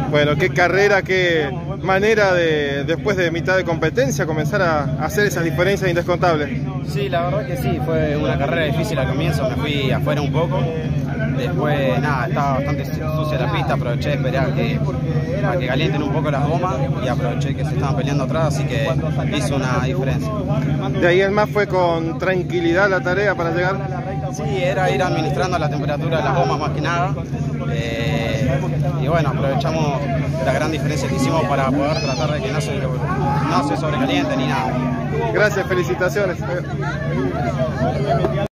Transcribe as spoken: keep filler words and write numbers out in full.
Bueno, qué carrera, qué manera de, después de mitad de competencia, comenzar a hacer esas diferencias indescontables. Sí, la verdad que sí, fue una carrera difícil al comienzo, me fui afuera un poco. Después, nada, estaba bastante sucia la pista, aproveché, esperé a que, a que calienten un poco las gomas y aproveché que se estaban peleando atrás, así que hizo una diferencia. De ahí en más fue con tranquilidad la tarea para llegar. Sí, era ir administrando la temperatura de las gomas más que nada. Eh, y bueno, aprovechamos la gran diferencia que hicimos para poder tratar de que no se, no se sobrecaliente ni nada. Gracias, felicitaciones.